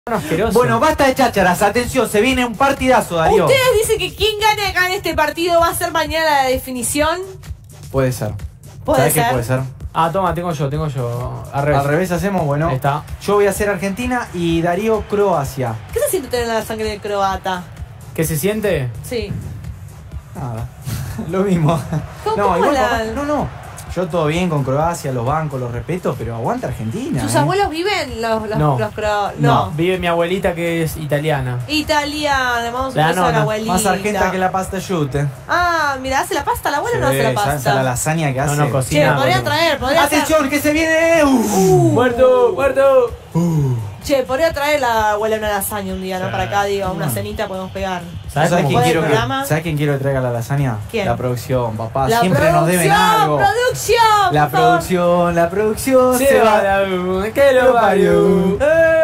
Asqueroso. Bueno, basta de chácharas, atención, se viene un partidazo, Darío. ¿Ustedes dicen que quien gane acá en este partido va a ser mañana la definición? Puede ser. ¿Puede ¿Sabes ser? qué puede ser? Ah, toma, tengo yo. Al revés. Al revés hacemos, bueno. Ahí está. Yo voy a hacer Argentina y Darío Croacia. ¿Qué se siente tener la sangre de croata? ¿Qué se siente? Sí. Nada. Lo mismo. ¿Cómo igual la- papá, no. Yo todo bien con Croacia, los bancos, los respeto, pero aguanta Argentina. ¿Sus abuelos viven los No. croatas? No, vive mi abuelita que es italiana. Italiana, le mandamos un La beso a la nona, abuelita. Más argenta que la pasta yute. Ah, mira, ¿hace la pasta la abuela o no hace la ¿Sabes a la pasta? lasaña que hace? No, Che, cocina. podría boludo. traer, podría ¡Atención, que se viene! ¡Muerto! ¡Muerto! Che, podría traer la abuela una lasaña un día, ¿no? Sí. Para acá, digo, una cenita podemos pegar. ¿Sabes ¿Sabes cómo? quién, ¿Cuál es quiero el programa? ¿Sabes quién quiero que traiga la lasaña? ¿Quién? La producción, papá. La Siempre nos deben producción, algo. ¡Producción! La por favor. producción Se va la luz, que lo parió.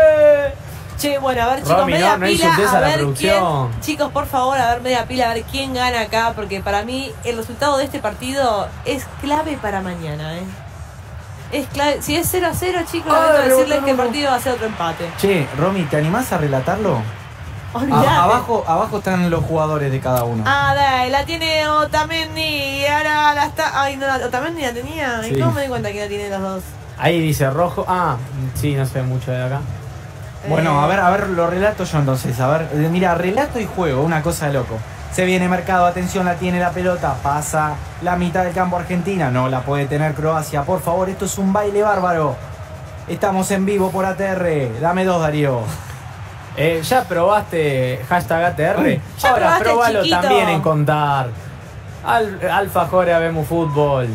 Che, bueno, a ver, chicos, Romy, media no pila, insultes a a la ver producción. quién. Chicos, por favor, a ver, media pila, a ver quién gana acá, porque para mí el resultado de este partido es clave para mañana, ¿eh? Es clave. Si es 0-0, chicos, lamento decirles que el partido va a ser otro empate. Che, Romy, ¿te animás a relatarlo? Olvidate. Abajo están los jugadores de cada uno. Ah, dale, la tiene Otamendi y ahora la está. Ay, no, Otamendi la tenía. ¿Y Sí. cómo me di cuenta que la tienen los dos? Ahí dice rojo. Ah, sí, no sé mucho de acá. Bueno, a ver, lo relato yo entonces. A ver, mira, relato y juego, una cosa de loco. Se viene Mercado, atención, la tiene la pelota, pasa la mitad del campo Argentina, no la puede tener Croacia, por favor, esto es un baile bárbaro. Estamos en vivo por ATR, dame dos, Darío. ¿Ya probaste hashtag ATR? ¿Ya Ahora probaste, probalo chiquito? también en Contar. Alfajores Habemos Fútbol.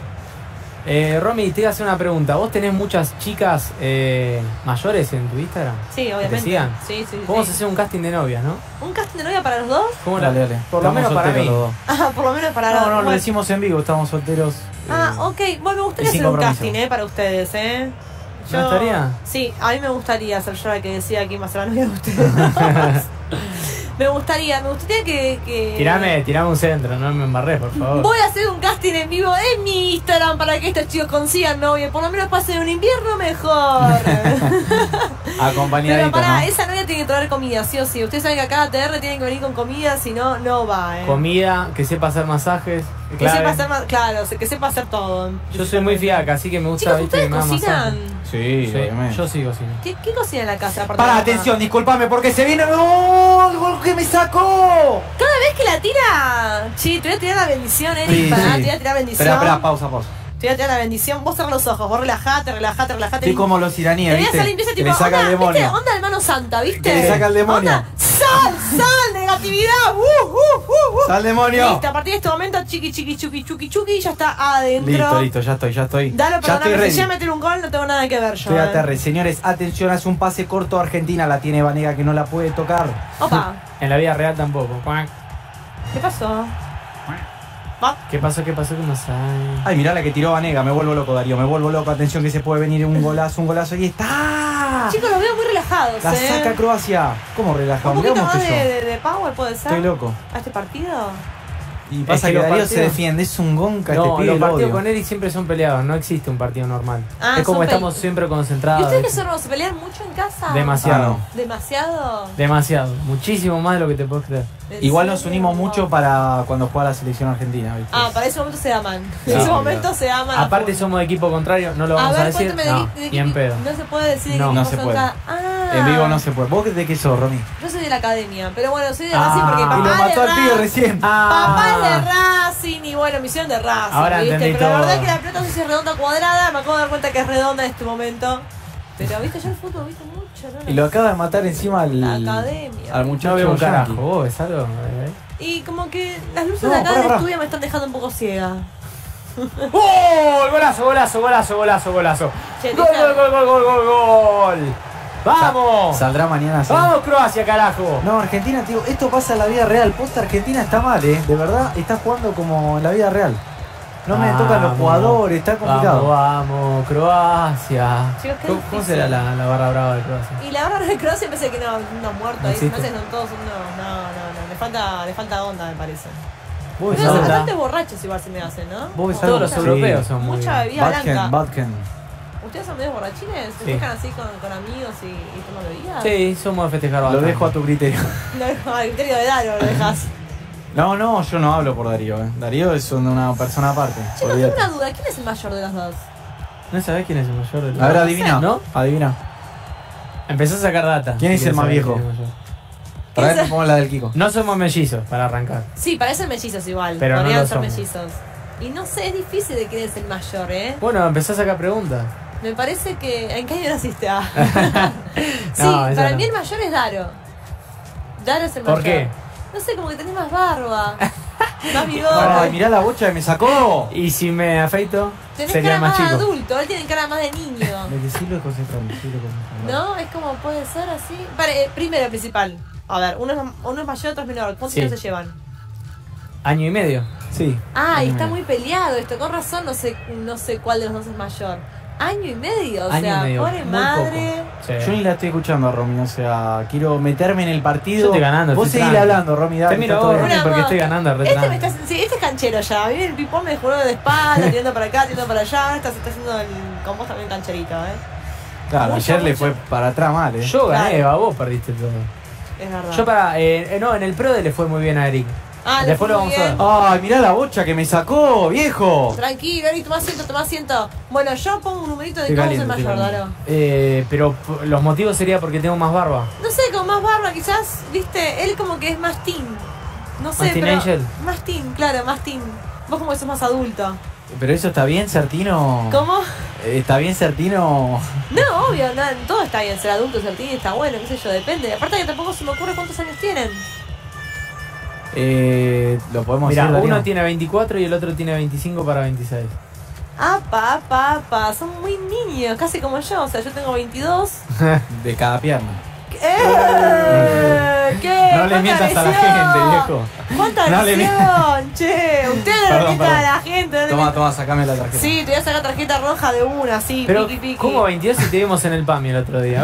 Romy, te iba a hacer una pregunta. ¿Vos tenés muchas chicas mayores en tu Instagram? Sí, ¿Que obviamente. te sigan? Sí, sí, Vamos sí. a hacer un casting de novias, ¿no? ¿Un casting de novia para los dos? ¿Cómo Dale, la- dale. Por lo Estamos menos para solteros mí. los dos. Ah, por lo menos para los No, lo bueno. decimos en vivo, estamos solteros. Ah, ok. Bueno, me gustaría y sin hacer un compromiso. casting, para ustedes, ¿No estaría? Sí, a mí me gustaría ser yo la que decida quién va a ser la novia de ustedes. me gustaría que... Tirame un centro, no me embarrés, por favor. Voy a hacer un casting en vivo en mi Instagram para que estos chicos consigan novia. Por lo menos pasen un invierno mejor. Acompañaditos, Pero pará, ¿no? esa novia tiene que traer comida, sí o sí. Ustedes saben que acá ATR tienen que venir con comida, si no, no va, Comida, que sepa hacer masajes. Que clave. sepa hacer más, claro, que sepa hacer todo. Yo soy muy fiaca, así que me gusta, Chicos, viste, que ¿ustedes me hagan cocinan? masajes. Sí, Sí, obviamente. yo sí cocino. ¿Qué cocina en la casa? aparte de Para, la atención, mamá? discúlpame porque se viene. ¡Oh! ¡El gol que me sacó! Cada vez que la tira. Sí, te voy a tirar la bendición, Eric. Sí, Pará, sí. te voy a tirar bendición. Espera, pausa. Te voy a tirar la bendición. Vos cerrá los ojos, vos relajate. Estoy como los iraníes, Te voy a ¿viste? hacer limpieza Que tipo. le saca el onda, ¿viste? demonio. Onda de mano santa, ¿viste? Que le saca el demonio. Onda, sal, negatividad. ¡Sal, demonio! Listo, a partir de este momento, chuki, ya está adentro. Listo, ya estoy. Dale, ya estoy perdóname, ready. si ya meter un gol, no tengo nada que ver yo. Estoy a terre. Señores, atención, hace un pase corto a Argentina, la tiene Vanega que no la puede tocar. Opa, En la vida real tampoco. ¿qué pasó? ¿Qué pasó? ¿Qué más hay? Ay, mirá la que tiró Vanega, me vuelvo loco, Darío, me vuelvo loco. Atención que se puede venir un golazo, y está. Chicos, los veo muy relajados, La saca Croacia. ¿Cómo relajado? Un Mirá poquito cómo más estoy yo. de power, ¿puede ser? Estoy loco. ¿A este partido? Y pasa que que los Darío se partidos- defiende, es un gonca este No, pibe, los lo partidos odio. con Eric siempre son peleados, no existe un partido normal. Ah, es como son estamos pel- siempre ¿Y concentrados. ustedes que son, se pelean mucho en casa? Demasiado. Ah, ¿Demasiado? Demasiado. Muchísimo más de lo que te puedes creer. ¿En Igual nos serio? unimos mucho para cuando juega la selección argentina, ¿viste? Ah, para ese momento se aman. Sí, En ese claro. momento se aman. a Aparte full. somos de equipo contrario, no lo A vamos a, ver, decir. cuéntame No, de ni en pedo. No se puede decir de No, qué no equipo se son puede. Ah. En vivo no se puede. ¿Vos de qué sos, Romy? Yo soy de la academia, pero bueno, soy de Ah, Racing porque y Y papá lo es de mató al pibe Racing. recién. Papá es de Ah, Racing y bueno, misión de Racing, Ahora ¿viste? entendí Pero la todo. verdad es que la pelota no sé si es redonda o cuadrada, me acabo de dar cuenta que es redonda en este momento. Pero viste, yo el fútbol viste mucho, ¿no? Y lo acaba de matar encima al, La academia. al no muchacho veo un carajo. yankee. ¿Vos ves algo? Y como que las luces No, de acá pará, del pará. estudio me están dejando un poco ciega. ¡Gol! ¡Golazo! Che, ¡Gol, gol! ¡Vamos! Saldrá mañana así. ¡Vamos, Croacia, carajo! No, Argentina, tío, esto pasa en la vida real. Posta Argentina está mal, de verdad, está jugando como en la vida real. No me tocan los jugadores, está complicado. Vamos, Croacia. Chicos, qué ¿Cómo difícil. será la barra brava de Croacia? Y la verdad de Croacia pensé que no muerto No ahí, se me existe. hace que son todos no, le falta onda me parece. ¿Vos ves Pero son algo? bastante borrachos igual se me hacen, ¿no? Vos ves Todos los Sí. europeos son muy... Mucha bebida blanca. Batken. ¿Ustedes son medio borrachines? ¿Se Sí. festejan así con amigos y toman bebidas? Sí, somos de festejar Lo bastante. dejo a tu criterio. No, al criterio de Dario lo dejas. No, yo no hablo por Darío. Darío es una persona aparte. Chicos, tengo Olvídate. una duda. ¿Quién es el mayor de los dos? ¿No sabés quién es el mayor de los A ver, dos? adivina. ¿No? Adivina. Empezó a sacar data. ¿Quién es el más Saber viejo? quién es el mayor. Para ver, me pongo la del Kiko. No somos mellizos, para arrancar. Sí, parecen mellizos igual. Pero no podrían lo ser somos. mellizos. Y no sé, es difícil de quién es el mayor, ¿eh? Bueno, empezó a sacar preguntas. Me parece que... ¿En qué año naciste? Ah. Sí, No, esa para no. mí el mayor es Daro. Daro es el mayor. ¿Por qué? No sé, como que tenés más barba. Más bigote. Ay, mirá la bocha que me sacó. Y si me afeito, Tenés sería cara más más de chico. adulto, él tiene cara más de niño. Decirlo de concentrarme, ¿No? Es como puede ser así. Vale, primero principal. A ver, uno es mayor, otro es menor. ¿Cuántos Sí. años se llevan? Año y medio. Sí. Ah, y Año y está medio. muy peleado esto. Con razón no sé cuál de los dos es mayor. Año y medio, o Año sea, y medio. pobre muy madre. poco. Sí. Yo ni la estoy escuchando a Romy, o sea, quiero meterme en el partido. Yo estoy ganando, Vos estoy seguís tranqui. hablando, Romy, dale. Te miro está todo vos, bien. Romy, Una porque voz. estoy ganando re Este, tranqui. sí, este es canchero ya. A mí el pipón me juró de espalda, tirando para acá, tirando para allá. Ahora se está haciendo con vos también cancherito, ¿eh? Claro, Mucho, ayer le mucho. fue para atrás mal, Yo gané, Claro. vos perdiste todo. Es verdad. Yo no, en el PRODE le fue muy bien a Eric. Ah, le Después fue lo muy vamos a bien. ver. Ay, mirá la bocha que me sacó, viejo. Tranquilo, Eri, toma asiento, toma asiento. Bueno, yo pongo un numerito de Estoy cómo es el caliente, mayor, estoy Daro. Pero los motivos sería porque tengo más barba. No sé, con más barba quizás, viste, él como que es más teen. No sé, ¿Más pero... teenager? Más teen, claro, más teen. Vos como que sos más adulto. Pero eso está bien, Certino. ¿Cómo? ¿Está bien, Certino? No, obvio, no, todo está bien, ser adulto, ser teen está bueno, qué sé yo, depende. Aparte que tampoco se me ocurre cuántos años tienen. Lo podemos Mira, decir, Darío. uno tiene 24 y el otro tiene 25 para 26. Apa, son muy niños, casi como yo, o sea, yo tengo 22. De cada pierna. ¿Qué? No le ¿Cuánta mientas a la agresión? gente, viejo. ¿Cuánta No le agresión? Che, ustedes no le Perdón, mientan a perdón. la gente. no le Toma, mientan- toma, sacame la tarjeta. Sí, te voy a sacar tarjeta roja de una, sí, Pero, piqui, piqui. ¿cómo 22 si te vimos en el PAMI el otro día?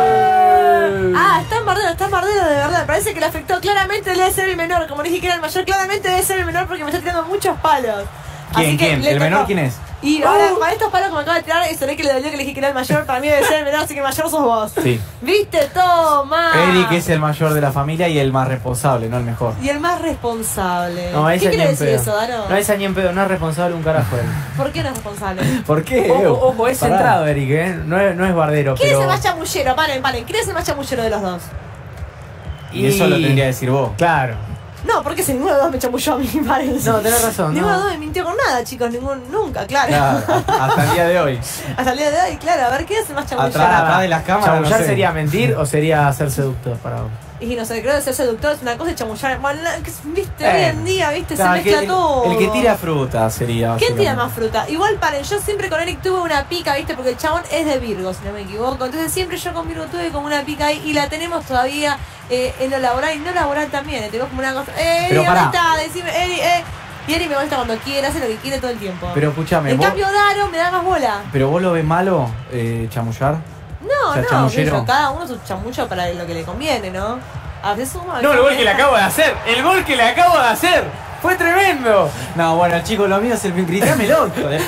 Ah, está en bardero de verdad. Parece que le afectó. Claramente debe ser el menor. Como le dije que era el mayor, claramente debe ser el menor porque me está tirando muchos palos. Así ¿Quién? que ¿Quién? le ¿El menor tocó. quién es? Y ahora con estos palos que me acaba de tirar, se ve que le dolió que le dije que era el mayor. Para mí debe ser el menor, así que el mayor sos vos. Sí. ¿Viste? Toma. Eric es el mayor de la familia y el más responsable, no el mejor. Y el más responsable. No, ¿Qué esa ni quiere en decir pedo. eso, Daro? No, esa ni en pedo, no es responsable un carajo él. ¿Por qué no es responsable? ¿Por qué? Ojo, es Pará. centrado Eric, no es bardero, ¿Quién pero... es el más chamullero? Paren. ¿Quién es el más chamullero de los dos? Y eso lo tendría que decir vos. Claro. No, porque si ninguno de los dos me chamulló a mí, parece. No, tenés razón. Ninguno de No. los dos me mintió con nada, chicos. Nunca, claro. Claro, hasta el día de hoy. Hasta el día de hoy, claro. A ver, ¿qué es el más chamullero? Atrás de las cámaras, ¿Chamullar no sé. sería mentir o sería ser seductor para vos? Y no sé, creo que ser seductor es una cosa y chamullar. Bueno, viste, hoy en día, viste, Claro, se mezcla todo. el que tira fruta sería. ¿Quién tira básicamente. más fruta? Igual paren, yo siempre con Eric tuve una pica, viste, porque el chabón es de Virgo, si no me equivoco. Entonces siempre yo con Virgo tuve como una pica ahí y la tenemos todavía en lo laboral y no laboral también. Tenemos como una cosa. Pero Eri, pará. ¿dónde está? Decime, Eri, Y Eri me molesta cuando quiere, hace lo que quiere todo el tiempo. Pero escúchame, en vos, cambio, Daro me da más bola. ¿pero vos lo ves malo, chamullar? No, O sea, no, chamullero. qué sé yo, cada uno su chamullo para lo que le conviene, ¿no? A veces uno. No, el gol que le acabo de hacer. El gol que le acabo de hacer. Fue tremendo. No, bueno, chicos, lo mío es el. Gritámelo,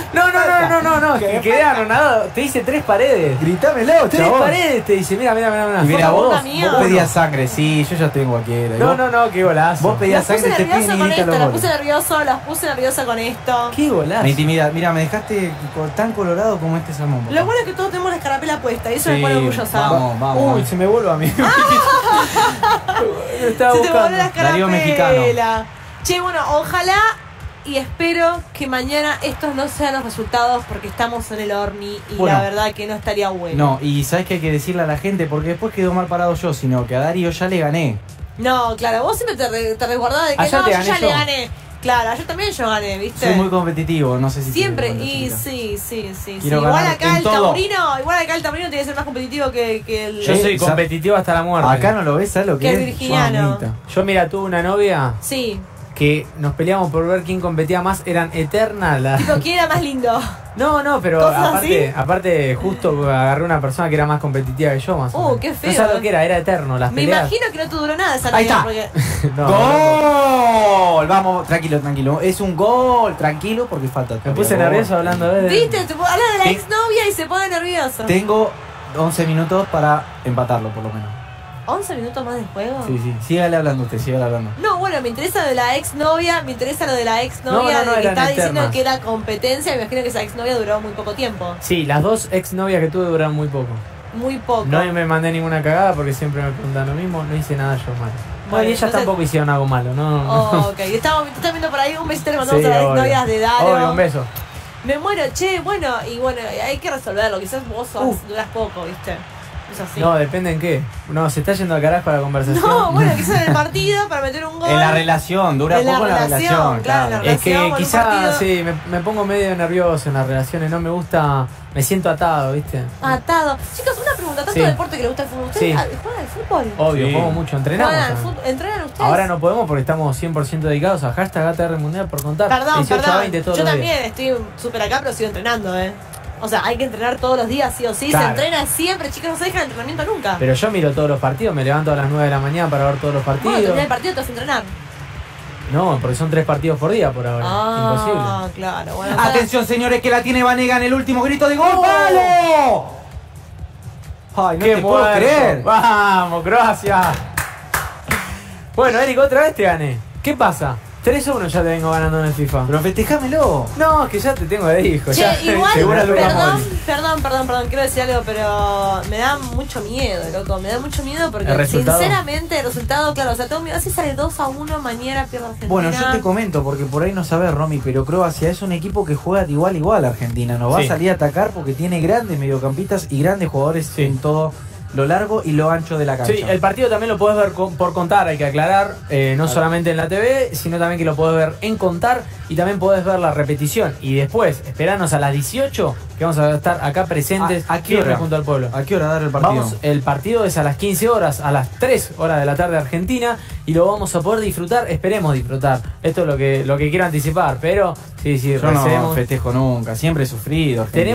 No. Que quedé anonadado. Te hice 3 paredes. Gritámelo, 3 chabón. paredes te dice. Mira. Y mira, Por vos, culpa mía. vos pedías sangre, sí, yo ya estoy en cualquiera. Y vos- No, qué golazo. Vos pedías Las puse sangre, te piden nerviosa y con grita esto, los las goles. puse nerviosa con esto. Qué golazo. Me intimida. Mira, me dejaste tan colorado como este salmón. Lo bueno es que todos tenemos la escarapela puesta y eso me Sí, pone orgullosa. vamos. Uy, se me vuelve a mí. Lo estaba Se te buscando. volvió la Darío escarapela. Che, bueno, ojalá y espero que mañana estos no sean los resultados porque estamos en el Orni y Bueno. la verdad que no estaría bueno. No, y sabes que hay que decirle a la gente, porque después quedó mal parado yo, sino que a Darío ya le gané. No, claro, vos siempre te resguardás de que Ayer no, te yo gané ya yo. le gané. Claro, ayer también yo gané, ¿viste? Soy muy competitivo, no sé si te Siempre, das cuenta, y chiquita. sí. Quiero Igual ganar acá en el todo. taurino tiene que ser más competitivo que el. Yo soy ¿sabes? competitivo hasta la muerte. Acá no lo ves, ¿sabes lo que Que es? el virginiano. Mamita. Yo, mira, tuve una novia Sí. que nos peleamos por ver quién competía más, eran eternas las... Tipo, ¿quién era más lindo? No, pero ¿Cosas así? aparte justo agarré una persona que era más competitiva que yo, más o menos. Qué feo. No sabes lo que era eterno, las Me peleas. imagino que no te duró nada esa Ahí Navidad. está. Porque... ¡Gol! Vamos, tranquilo. Es un gol, tranquilo, porque falta Me todavía puse gol. nervioso hablando de... ¿Viste? Te habla de la Sí. exnovia y se pone nervioso. Tengo 11 minutos para empatarlo, por lo menos. 11 minutos más de juego. Sí. Sígale hablando usted, sígale hablando. No, bueno, me interesa de la exnovia, me interesa lo de la exnovia, No, de que eran está diciendo eternas. que era competencia. Me imagino que esa exnovia duró muy poco tiempo. Sí, las dos exnovias que tuve duraron muy poco. Muy poco. No me mandé ninguna cagada porque siempre me preguntan lo mismo, no hice nada yo malo. Bueno, y ellas entonces- tampoco hicieron algo malo, no. Oh, ok. Estamos viendo por ahí un besito, le mandamos Sí, a las obvio. exnovias de Daro. Obvio, un beso. Me muero, che, bueno, hay que resolverlo. Quizás vos duras poco, ¿viste? Es así. No, depende en qué. No, se está yendo al carajo la conversación. No, bueno, quizás en el partido para meter un gol. En la relación, dura En la poco la relación, relación, claro, claro. la Es que relación, con un quizás partido. sí, me pongo medio nervioso en las relaciones, no me gusta, me siento atado, ¿viste? Atado. Chicos, una pregunta, tanto Sí. deporte que le gusta el fútbol. ¿Ustedes Sí. juegan al fútbol? Obvio, Sí. jugamos mucho, entrenamos. ¿Juegan al también. fútbol? ¿Entrenan ustedes? Ahora no podemos porque estamos 100% dedicados a hashtag ATR Mundial por contar. Perdón, 18 a 20 todos Yo los también días. estoy súper acá, pero sigo entrenando, O sea, hay que entrenar todos los días, sí o sí. Claro. Se entrena siempre, chicos, no se deja el entrenamiento nunca. Pero yo miro todos los partidos, me levanto a las 9 de la mañana para ver todos los Bueno, partidos. terminar el partido te vas a entrenar. No, porque son 3 partidos por día por ahora. Imposible. Claro. Bueno, ojalá- Atención, señores, que la tiene Vanega en el último grito de gol. Oh. ¡Palo! Ay, no ¡Qué te puedo muerto! creer. ¡Vamos, Croacia! Bueno, Eric, otra vez te gané. ¿Qué pasa? 3-1 ya te vengo ganando en el FIFA. Pero festejámelo. No, es que ya te tengo de hijo. Che, ya, igual, seguro Lucas perdón, Modric. quiero decir algo, pero me da mucho miedo, loco, me da mucho miedo porque ¿El resultado? sinceramente el resultado, claro, o sea, tengo miedo, si sale 2-1 mañana pierde Argentina. Bueno, yo te comento, porque por ahí no sabes, Romy, pero Croacia es un equipo que juega de igual a igual a Argentina. No va Sí. a salir a atacar porque tiene grandes mediocampistas y grandes jugadores Sí. en todo lo largo y lo ancho de la cancha. Sí, el partido también lo podés ver por contar, hay que aclarar, no solamente en la TV, sino también que lo podés ver en contar y también podés ver la repetición. Y después, esperanos a las 18, que vamos a estar acá presentes ¿A qué firmes hora? junto al pueblo. ¿A qué hora dar el partido? Vamos, el partido es a las 15 horas, a las 3 horas de la tarde Argentina, y lo vamos a poder disfrutar, esperemos disfrutar. Esto es lo que quiero anticipar, pero sí, Yo no recemos. festejo nunca, siempre he sufrido. Argentina.